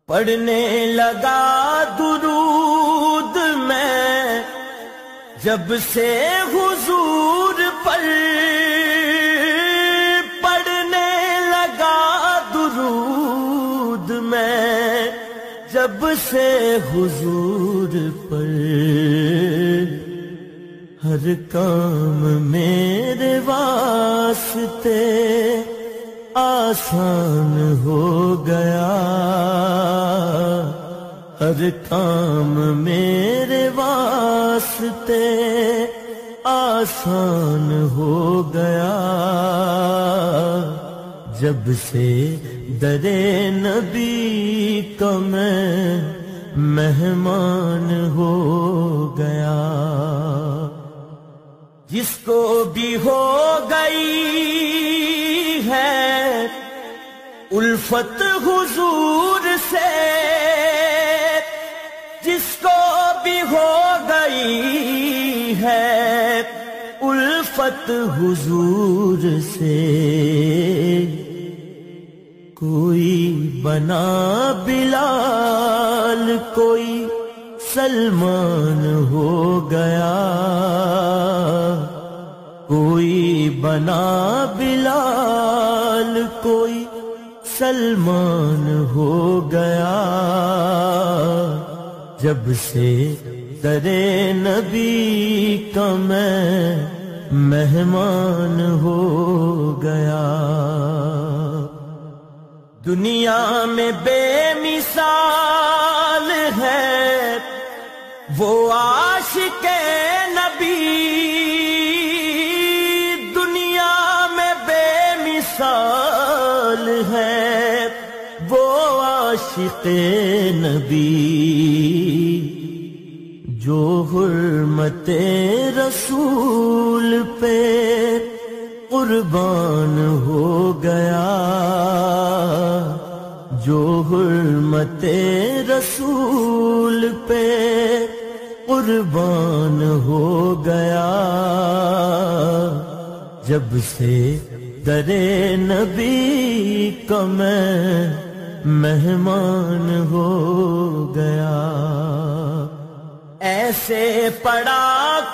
پڑھنے لگا درود میں جب سے حضور پر، پڑھنے لگا درود میں جب سے حضور پر، ہر کام میرے واسطے آسان ہو گیا، ہر کام میرے واسطے آسان ہو گیا، جب سے در نبی کا میں مہمان ہو گیا۔ جس کو بھی ہو گئی ہے الفت حضور سے، جس کو بھی ہو گئی ہے الفت حضور سے، کوئی بنا بلال کوئی سلمان ہو گیا، کوئی بنا بلال کوئی سلمان ہو گیا، جب سے در نبی کا میں مہمان ہو گیا۔ دنیا میں بے مثال ہے وہ عاشق نبی، دنیا میں بے مثال ہے وہ عاشق نبی، جو حرمت رسول پہ قربان ہو گیا، جو حرمت رسول پہ قربان ہو گیا، جب سے در نبی کا میں مہمان ہو گیا۔ ایسے پڑھا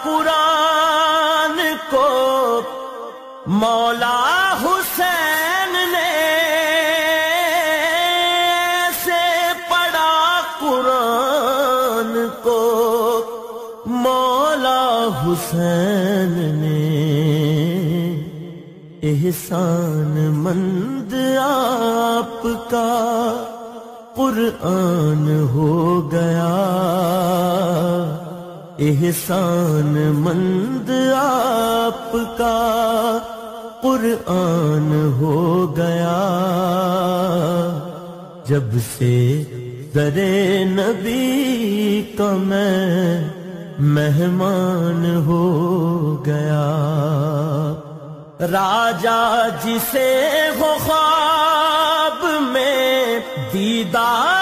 قرآن کو مولا حسین نے، ایسے پڑھا قرآن کو مولا حسین نے، احسان مند آپ کا قرآن ہو گیا، احسان مند آپ کا قرآن ہو گیا، جب سے در نبی کا میں مہمان ہو گیا۔ راجا جسے ہو خواب میں دیدار